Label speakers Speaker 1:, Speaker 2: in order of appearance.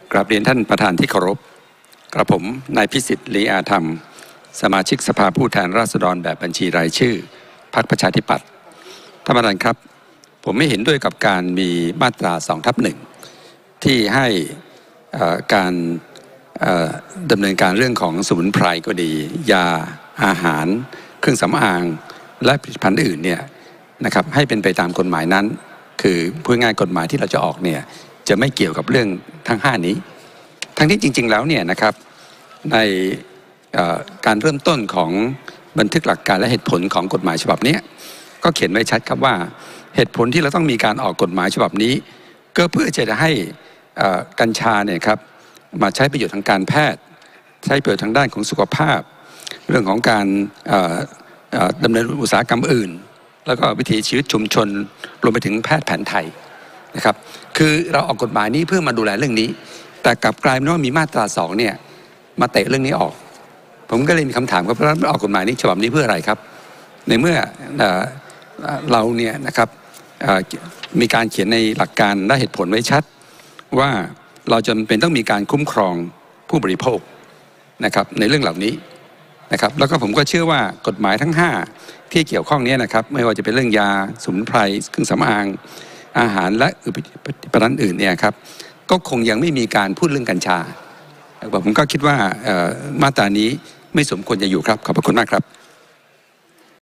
Speaker 1: กราบเรียนท่านประธานที่เคารพกระผมนายพิสิทธิ์ลีอาธรรมสมาชิกสภาผู้แทนราษฎรแบบบัญชีรายชื่อพรรคประชาธิปัตย์ท่านประธานครับผมไม่เห็นด้วยกับการมีมาตรา2/1ที่ให้การดำเนินการเรื่องของสมุนไพรก็ดียาอาหารเครื่องสำอางและผลิตภัณฑ์อื่นเนี่ยนะครับให้เป็นไปตามกฎหมายนั้นคือพูดง่ายกฎหมายที่เราจะออกเนี่ยจะไม่เกี่ยวกับเรื่องทั้ง5นี้ทั้งที่จริงๆแล้วเนี่ยนะครับในการเริ่มต้นของบันทึกหลักการและเหตุผลของกฎหมายฉบับนี้ก็เขียนไว้ชัดครับว่าเหตุผลที่เราต้องมีการออกกฎหมายฉบับนี้ก็เพื่อจะให้กัญชาเนี่ยครับมาใช้ประโยชน์ทางการแพทย์ใช้ประโยชน์ทางด้านของสุขภาพเรื่องของการดำเนินอุตสาหกรรมอื่นแล้วก็วิถีชีวิตชุมชนรวมไปถึงแพทย์แผนไทยนะครับคือเราออกกฎหมายนี้เพื่อมาดูแลเรื่องนี้แต่กลับกลายเป็นว่ามีมาตรา2เนี่ยมาเตะเรื่องนี้ออกผมก็เลยมีคำถามครับว่าออกกฎหมายนี้ฉบับนี้เพื่ออะไรครับในเมื่อเราเนี่ยนะครับมีการเขียนในหลักการและเหตุผลไว้ชัดว่าเราจำเป็นต้องมีการคุ้มครองผู้บริโภคนะครับในเรื่องเหล่านี้นะครับแล้วก็ผมก็เชื่อว่ากฎหมายทั้ง5ที่เกี่ยวข้องนี้นะครับไม่ว่าจะเป็นเรื่องยาสมุนไพรเครื่องสำอางอาหารและผลิตภัณฑ์อื่นเนี่ยครับก็คงยังไม่มีการพูดเรื่องกัญชาผมก็คิดว่ามาตรานี้ไม่สมควรจะอยู่ครับขอบพระคุณมากครับ